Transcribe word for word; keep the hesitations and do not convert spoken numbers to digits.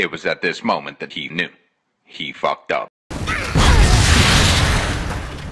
It was at this moment that he knew. He fucked up.